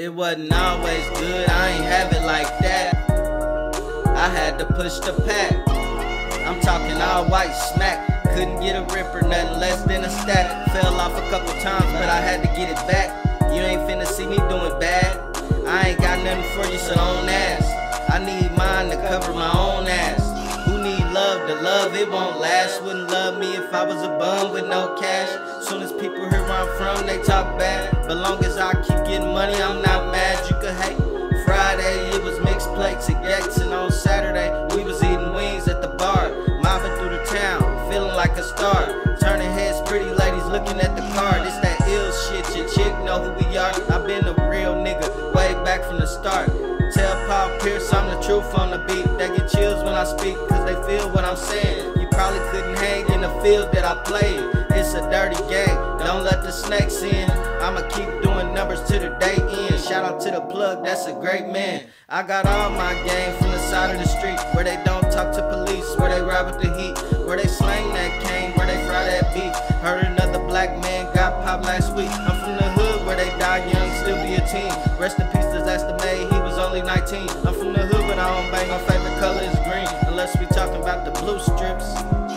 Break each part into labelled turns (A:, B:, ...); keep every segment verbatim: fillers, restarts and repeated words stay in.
A: It wasn't always good, I ain't have it like that. I had to push the pack. I'm talking all white smack. Couldn't get a ripper, nothing less than a stack. Fell off a couple times, but I had to get it back. You ain't finna see me doing bad. I ain't got nothing for you, so don't ask. I need mine to cover my own ass. Who need love? The love, it won't last. Wouldn't love me if I was a bum with no cash. Soon as people hear where I'm from, they talk bad. But long as I keep getting money, I'm not mad. You could hate. Friday, it was mixed plates at Gates, and on Saturday, we was eating wings at the bar. Mobbing through the town, feeling like a star. Turning heads, pretty ladies looking at the car. This that ill shit, your chick know who we are. I been a real nigga, way back from the start. Tell Paul Pierce I'm the truth on the beat. They get chills when I speak, cause they feel what I'm saying. You probably couldn't hang in the field that I played. It's a dirty game, don't let the snakes in. I'ma keep doing numbers to the day end. Shout out to the plug, that's a great man. I got all my game from the side of the street, where they don't talk to police, where they ride with the heat, where they slang that cane, where they fry that beef. Heard another black man got popped last week. I'm from the hood where they die young, still be a teen. Rest in peace, disaster made, he was only nineteen. I'm from the hood but I don't bang, my favorite color is green. Unless we talking about the blue strips,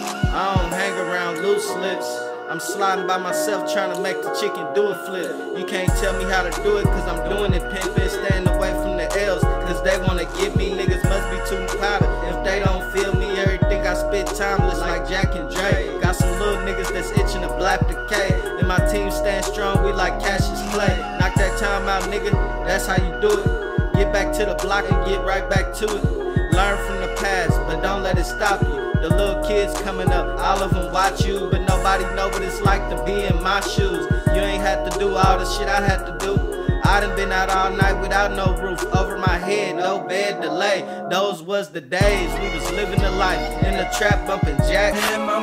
A: I don't hang around loose lips. I'm sliding by myself trying to make the chicken do a flip. You can't tell me how to do it cause I'm doing it pimpin'. Staying away from the L's cause they wanna get me. Niggas must be too powder if they don't feel me. Everything I spit timeless like Jack and Dre. Got some little niggas that's itching to blap the K. And my team stand strong, we like Cassius Clay. Knock that time out, nigga, that's how you do it. Get back to the block and get right back to it. Learn from the past, but don't let it stop you. The little kids coming up, all of them watch you, but nobody know what it's like to be in my shoes. You ain't had to do all the shit I had to do. I done been out all night without no roof over my head, no bed to lay. Those was the days we was living the life in the trap bumping jack.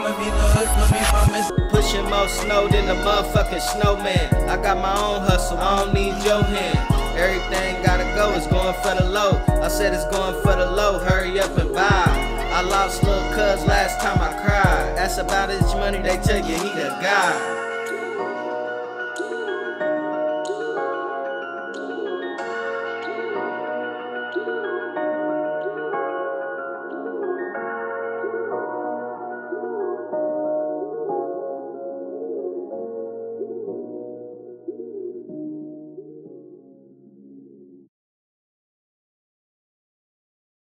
A: Pushing more snow than the motherfucking snowman. I got my own hustle, I don't need your hand. Everything gotta go, it's going for the low. I said it's going for the low, hurry up and buy. I lost lil' cuz last time I cried. That's about as much money they tell you he the guy.